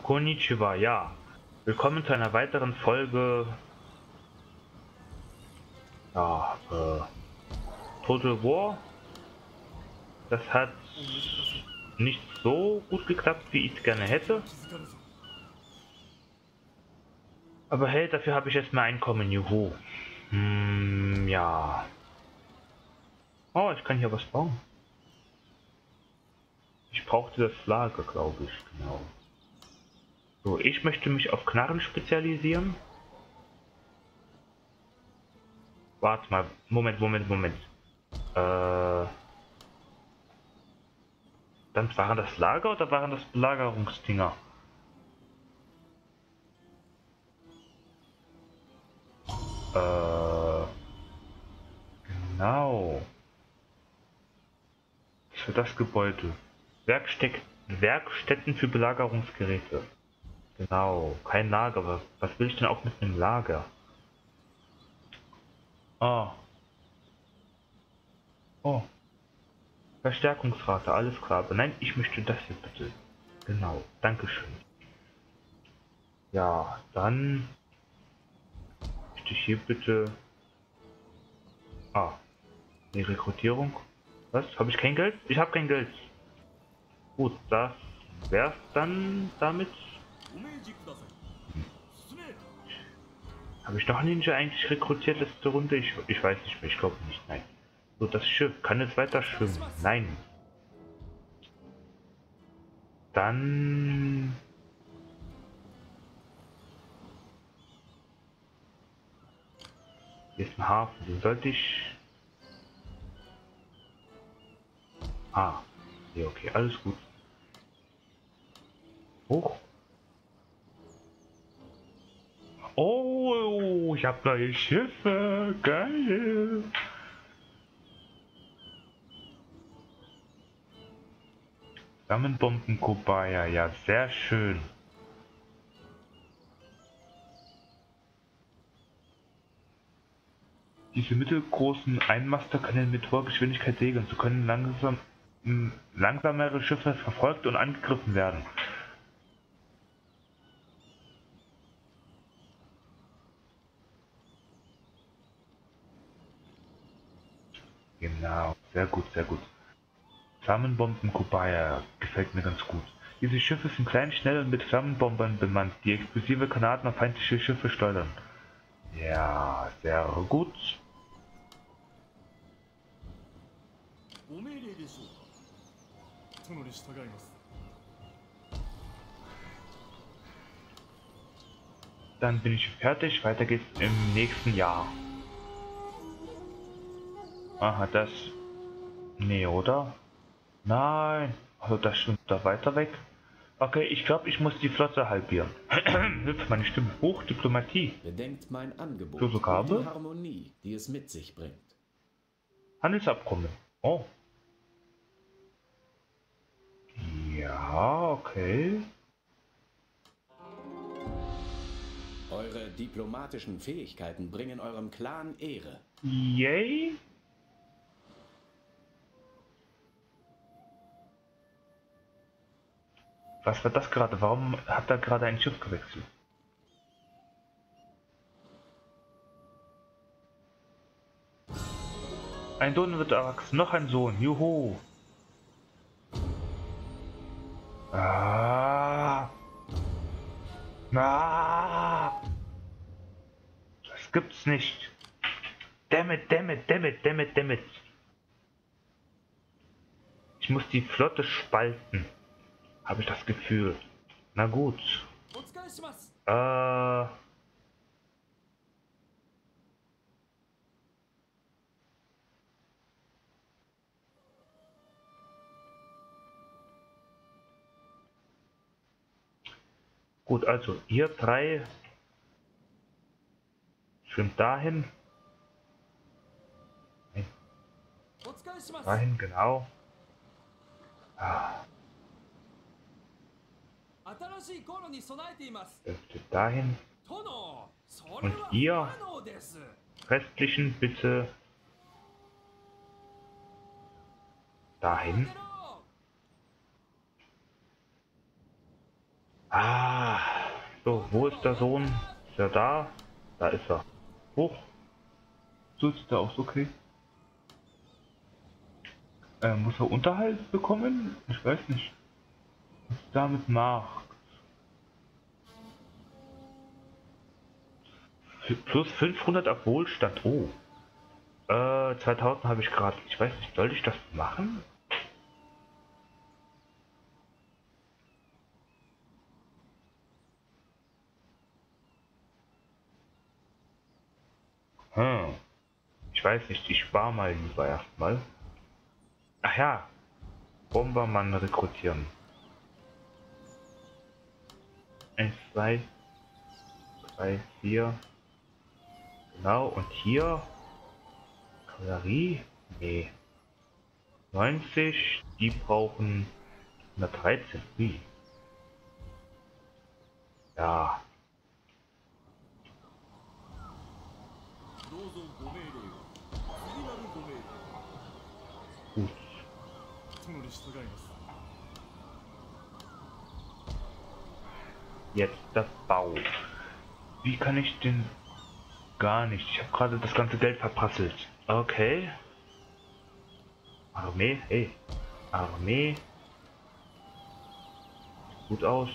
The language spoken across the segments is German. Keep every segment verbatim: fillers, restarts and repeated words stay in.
Konnichiwa, ja. Willkommen zu einer weiteren Folge. Ja, äh, Total War. Das hat nicht so gut geklappt, wie ich es gerne hätte. Aber hey, dafür habe ich jetzt mehr Einkommen, juhu. Hm, ja. Oh, ich kann hier was bauen. Ich brauchte das Lager, glaube ich, genau. So, ich möchte mich auf Knarren spezialisieren. Warte mal, Moment, Moment, Moment. Äh, dann waren das Lager oder waren das Belagerungsdinger? Äh, genau. Für das Gebäude. Werkstätt Werkstätten für Belagerungsgeräte. Genau, kein Lager. Was, was will ich denn auch mit einem Lager? Ah. Oh. Verstärkungsrate, alles klar. Aber nein, ich möchte das hier bitte. Genau, Dankeschön. Ja, dann möchte ich hier bitte. Ah, die Rekrutierung. Was? Habe ich kein Geld? Ich habe kein Geld. Gut, das wär's dann damit. Habe ich noch einen Ninja eigentlich rekrutiert letzte Runde? Ich, ich weiß nicht mehr, ich glaube nicht, nein. So, das Schiff, kann es weiter schwimmen? Nein. Dann... Hier ist ein Hafen, den sollte ich... Ah, ja, okay, alles gut. Hoch. Oh, ich habe neue Schiffe, geil. Flammenbomben Kobaya, ja, sehr schön. Diese mittelgroßen Einmaster können mit hoher Geschwindigkeit segeln. So können langsam, mh, langsamere Schiffe verfolgt und angegriffen werden. Genau, sehr gut, sehr gut. Flammenbomben Kobaya gefällt mir ganz gut. Diese Schiffe sind klein, schnell und mit Flammenbombern bemannt, die explosive Granaten auf feindliche Schiffe steuern. Ja, sehr gut. Dann bin ich fertig. Weiter geht's im nächsten Jahr. Aha, das... Nee, oder? Nein. Also das schwimmt da weiter weg. Okay, ich glaube, ich muss die Flotte halbieren. Hüpft meine Stimme hoch, Diplomatie. Bedenkt mein Angebot So, so und die Gabe. Harmonie, die es mit sich bringt. Handelsabkommen. Oh. Ja, okay. Eure diplomatischen Fähigkeiten bringen eurem Clan Ehre. Yay. Was war das gerade? Warum hat er gerade ein Schiff gewechselt? Ein Sohn wird erwachsen, noch ein Sohn, juhu. Ah. Ah. Das gibt's nicht. Dammit, dammit, dammit, dammit, dammit. Ich muss die Flotte spalten. Habe ich das Gefühl. Na gut. Äh... Gut, also ihr drei schwimmt dahin. Dahin, genau. Ah, dürfte dahin. Und ihr restlichen bitte dahin. Ah, So, wo ist der Sohn? Ist er da? Da ist er. Hoch. So sieht er aus, okay. Äh, muss er Unterhalt bekommen? Ich weiß nicht. Was ist damit nach? Plus fünfhundert auf Wohlstand. Oh. Äh, zweitausend habe ich gerade. Ich weiß nicht, sollte ich das machen? Hm. Ich weiß nicht, ich spare mal lieber erstmal. Ach ja, Bombermann rekrutieren. eins, zwei, drei, vier. Genau, und hier Kavallerie? Nee. neunzig, die brauchen hundertdreizehn. Wie? Ja. Gut. Jetzt der Bau. Wie kann ich den... Gar nicht. Ich habe gerade das ganze Geld verprasselt. Okay. Armee, hey. Armee. Sieht gut aus.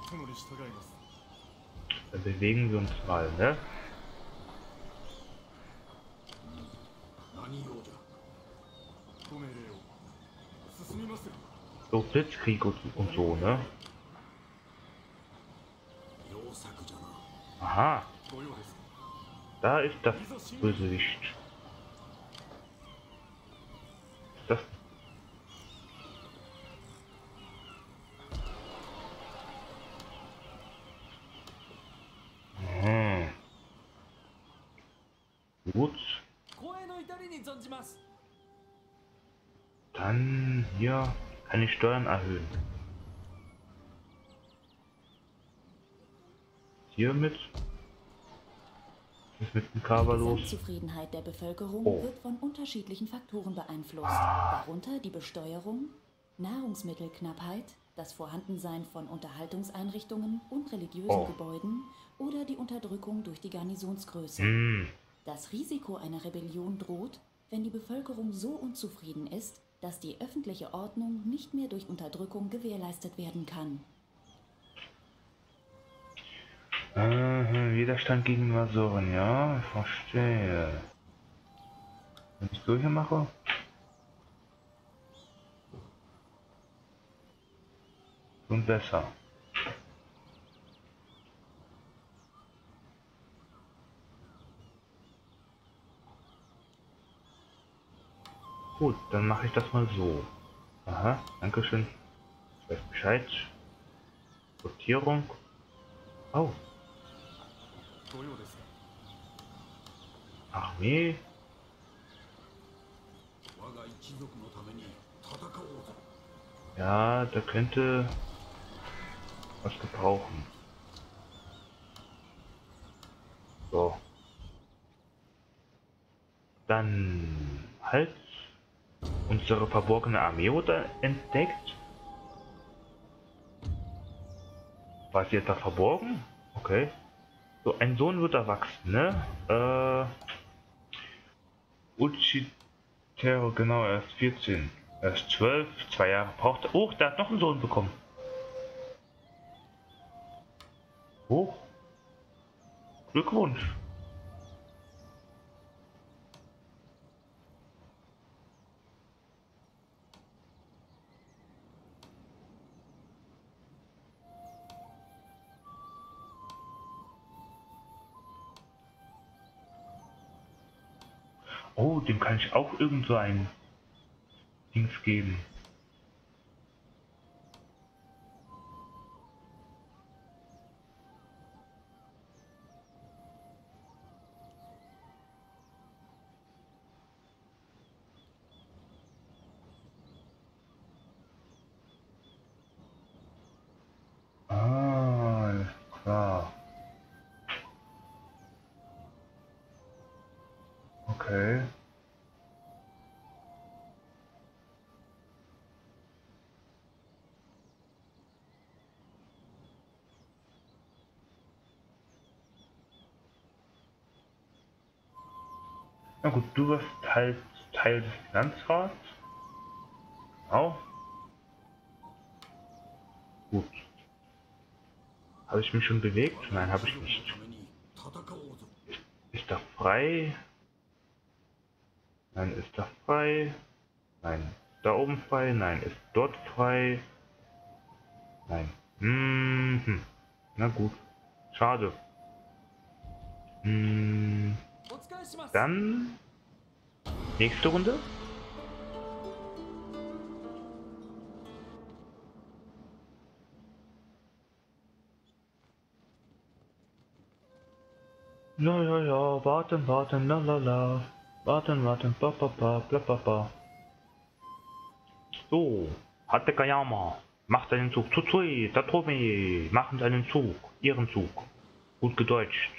Dann bewegen wir uns mal, ne? So Blitzkrieg und, und so, ne? Aha. Da ist das Bösewicht. Das. Hm. Gut. Dann hier kann ich Steuern erhöhen. Hiermit. Was ist mit dem Kava los? Die Gesamtzufriedenheit der Bevölkerung Oh. wird von unterschiedlichen Faktoren beeinflusst, Ah. darunter die Besteuerung, Nahrungsmittelknappheit, das Vorhandensein von Unterhaltungseinrichtungen und religiösen Oh. Gebäuden oder die Unterdrückung durch die Garnisonsgröße. Hm. Das Risiko einer Rebellion droht, wenn die Bevölkerung so unzufrieden ist, dass die öffentliche Ordnung nicht mehr durch Unterdrückung gewährleistet werden kann. Äh, Widerstand gegen Invasoren, ja, ich verstehe. Wenn ich so hier mache. Schon besser. Gut, dann mache ich das mal so. Aha, dankeschön. Ich weiß Bescheid. Sortierung. Oh. Armee. Ja, da könnte was gebrauchen. So. Dann halt. Unsere verborgene Armee wurde entdeckt. War sie jetzt da verborgen? Okay. So, ein Sohn wird erwachsen, ne? Äh. Uchitero, genau, er ist vierzehn. Er ist zwölf, zwei Jahre braucht er. Oh, der hat noch einen Sohn bekommen. Hoch. Glückwunsch. Oh, dem kann ich auch irgend so ein Dings geben. Ah, alles klar. Okay. Na gut, du wirst halt Teil des Finanzrats. Genau. Gut. Habe ich mich schon bewegt? Nein, habe ich nicht. Ist, ist er frei? Nein, ist er frei? Nein. Ist da oben frei? Nein. Ist dort frei? Nein. Mhm. Na gut. Schade. Mhm. Dann nächste Runde. Ja, ja, ja, warten, warten, la la la. Warten, warten, ba ba ba, bla ba ba. So, Hatekayama macht seinen Zug. Tsutsui, Satomi machen seinen Zug. Ihren Zug. Gut gedeutscht.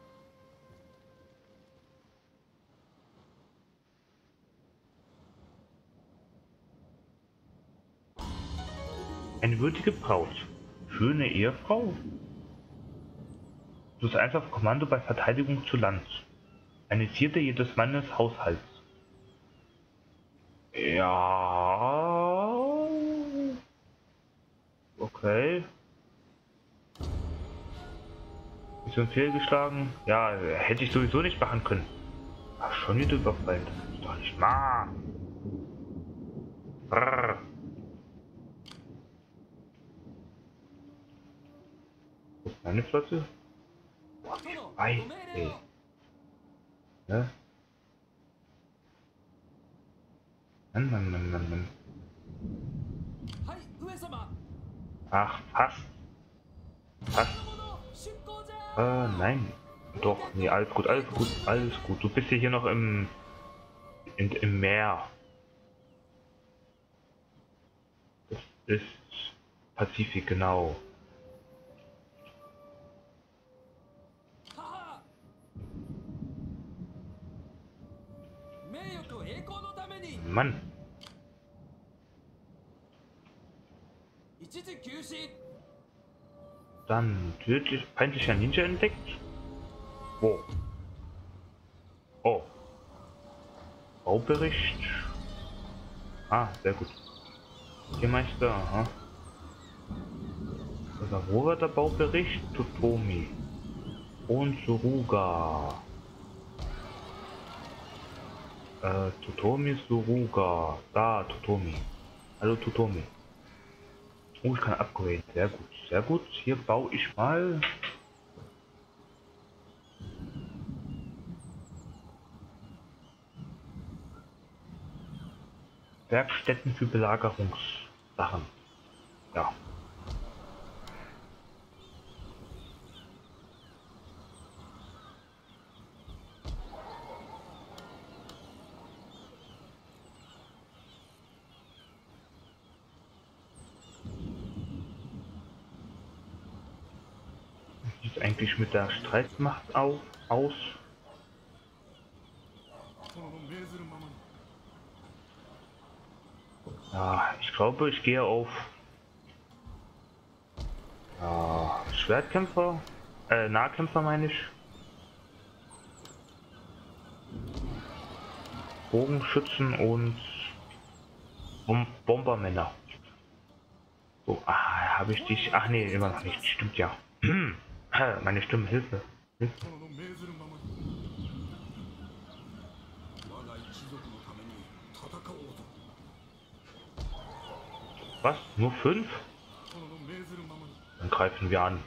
Eine würdige Braut. Schöne Ehefrau. Du bist einfach Kommando bei Verteidigung zu Land. Eine Zierde jedes Mannes Haushalts. Ja. Okay. Ist schon fehlgeschlagen? Ja, hätte ich sowieso nicht machen können. Ach, schon wieder überfallen. Das ist doch nicht wahr. Brrr. Wo ist meine Flotte? Boah, zwei. Ey. Ne? Mann, Mann, Mann, Mann, Mann. Ach, fast. Fast. Äh, nein. Doch, nee, alles gut, alles gut, alles gut. Du bist hier noch im, in, im Meer. Das ist Pazifik, genau. Mann. Dann tödlich feindlicher Ninja entdeckt. Wo? Oh. Baubericht. Ah, sehr gut. Hier Meister, aha. Also, wo war der Baubericht? Totomi. Und Suruga. Äh, Totomi, Suruga. Da, Totomi. Hallo, Totomi. Oh, ich kann upgraden. Sehr gut, sehr gut. Hier baue ich mal. Werkstätten für Belagerungssachen. Ja. Wie sieht es eigentlich mit der Streitmacht au aus? Ja, ich glaube, ich gehe auf ja, Schwertkämpfer, äh, Nahkämpfer meine ich. Bogenschützen und Bom Bombermänner. So, ah, habe ich dich. Ach nee, immer noch nicht. Stimmt ja. Meine Stimme, Hilfe. Hilfe. Was? Nur fünf? Dann greifen wir an.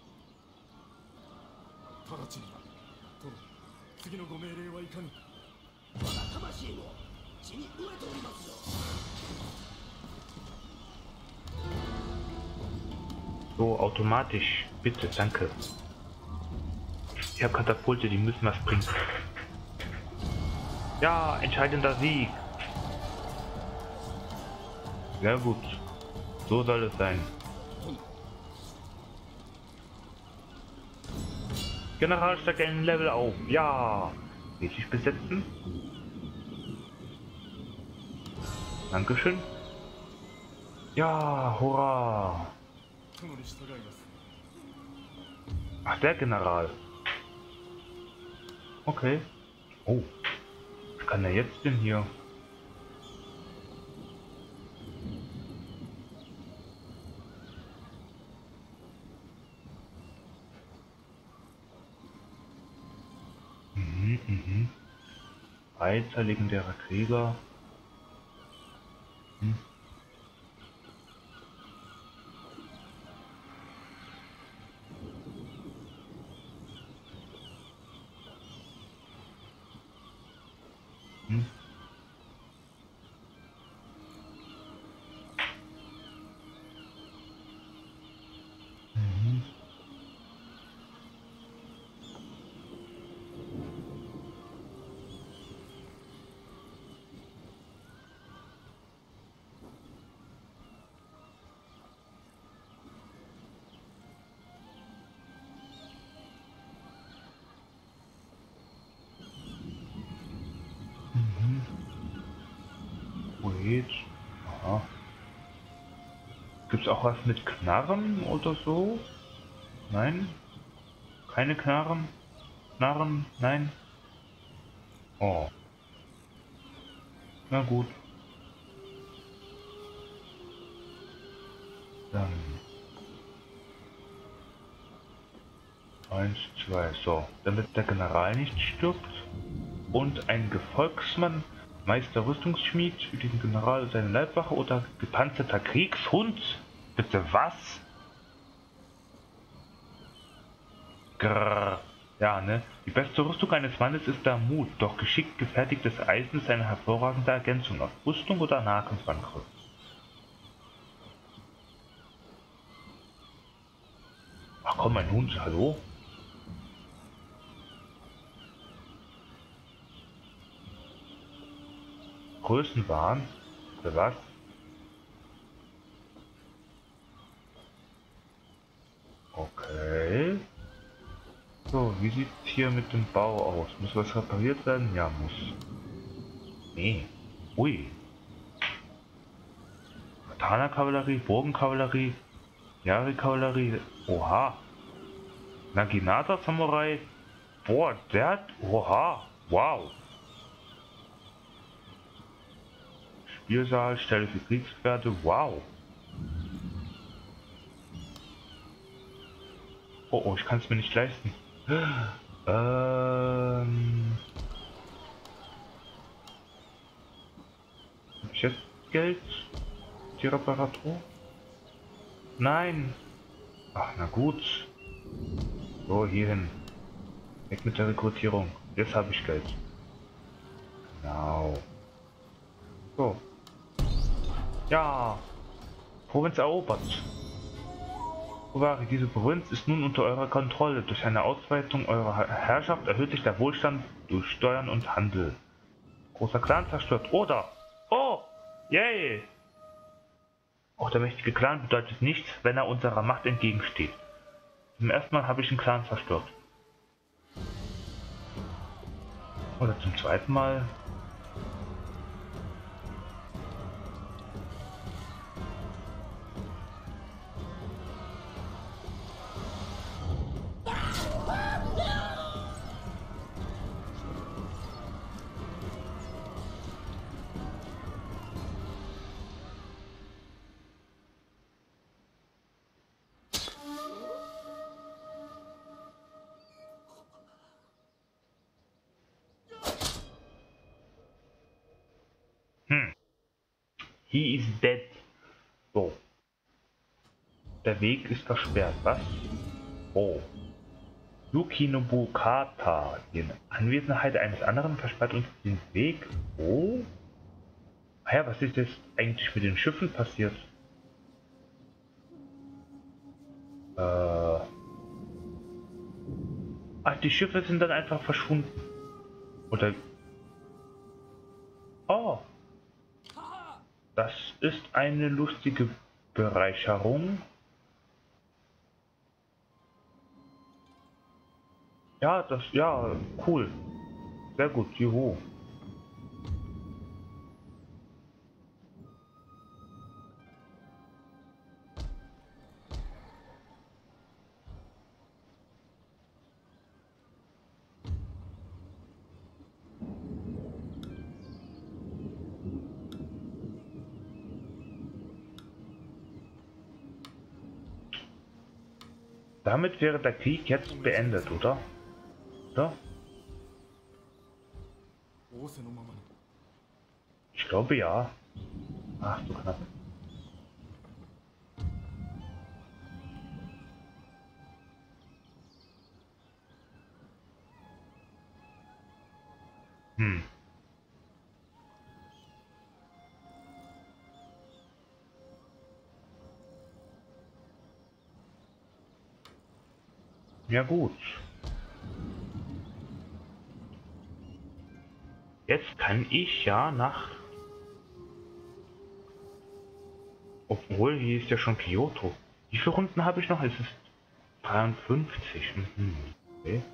So, automatisch. Bitte, danke. Ich habe Katapulte, die müssen was bringen. Ja, entscheidender Sieg. Sehr gut. So soll es sein. General steigt ein Level auf. Ja. Richtig besetzen. Dankeschön. Ja, hurra. Ach, der General. Okay. Oh. kann er jetzt denn hier? Mhm, mhm. Reizer, legendärer Krieger. Hm. Hm. Mhm. Mhm. Poet. Aha. Gibt's auch was mit Knarren oder so? Nein? Keine Knarren? Knarren? Nein? Oh. Na gut. Dann. Eins, zwei. So. Damit der General nicht stirbt. Und ein Gefolgsmann, Meister Rüstungsschmied, für diesen General seine Leibwache oder gepanzerter Kriegshund? Bitte was? Grrr. Ja, ne? Die beste Rüstung eines Mannes ist der Mut, doch geschickt gefertigtes Eisen ist eine hervorragende Ergänzung auf Rüstung oder Nahkampfangriff. Ach komm, mein Hund, hallo? Größenwahn? Für was? Okay. So, wie sieht es hier mit dem Bau aus? Muss was repariert werden? Ja, muss. Nee. Ui. Katana-Kavallerie, Bogenkavallerie, Yari-Kavallerie. Oha. Naginata-Samurai. Boah, der hat... Oha. Wow. Spielsaal, Stelle für Kriegsgefährte. Wow. Oh, oh, ich kann es mir nicht leisten. Ähm... Hab ich jetzt Geld? Die Reparatur? Nein. Ach, na gut. So, hierhin. Weg mit der Rekrutierung. Jetzt habe ich Geld. Genau. So. Ja. Provinz erobert. Owari, diese Provinz ist nun unter eurer Kontrolle. Durch eine Ausweitung eurer Herrschaft erhöht sich der Wohlstand durch Steuern und Handel. Großer Clan zerstört. Oder? Oh! Yay! Auch der mächtige Clan bedeutet nichts, wenn er unserer Macht entgegensteht. Zum ersten Mal habe ich einen Clan zerstört. Oder zum zweiten Mal. Hm. He is dead. So. Der Weg ist versperrt. Was? Oh. Yukinobu Kata. Die Anwesenheit eines anderen versperrt uns den Weg. Oh. Ja, was ist jetzt eigentlich mit den Schiffen passiert? Äh. Ach, die Schiffe sind dann einfach verschwunden. Oder. Oh. Das ist eine lustige Bereicherung. Ja, das, ja, cool. Sehr gut, juhu. Damit wäre der Krieg jetzt beendet, oder? Oder? Ich glaube ja. Ach du knapp. Hm. Ja gut. Jetzt kann ich ja nach... Obwohl, hier ist ja schon Kyoto. Wie viele Runden habe ich noch? Es ist dreiundfünfzig. Mhm. Okay.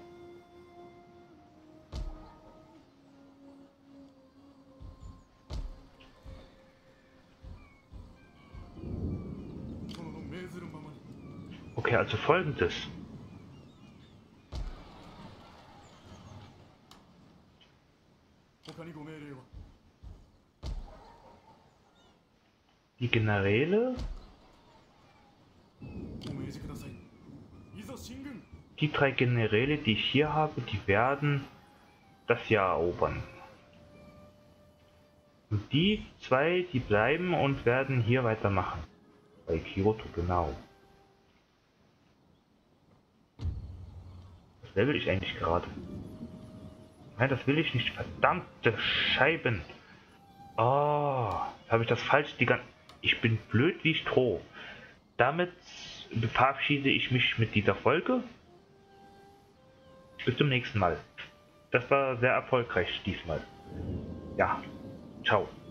Okay, also folgendes. Die Generäle, die drei Generäle, die ich hier habe, die werden das Jahr erobern. Und die zwei, die bleiben und werden hier weitermachen. Bei Kyoto, genau. Was level ich eigentlich gerade? Nein, das will ich nicht. Verdammte Scheiben. Oh, habe ich das falsch? Die ganze... Ich bin blöd wie Stroh. Damit verabschiede ich mich mit dieser Folge. Bis zum nächsten Mal. Das war sehr erfolgreich diesmal. Ja, ciao.